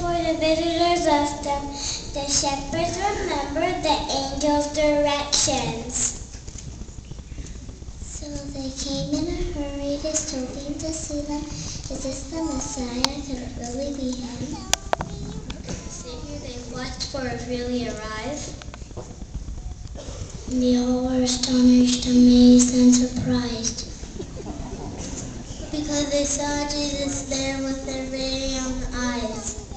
before the visitors left them, the shepherds remembered the angel's directions. So they came in a hurry, just hoping to see them. Is this the Messiah? Could it really be him? Is the Savior they've watched for really arrive? And they all were astonished, amazed, and surprised, because they saw Jesus there with their very own eyes.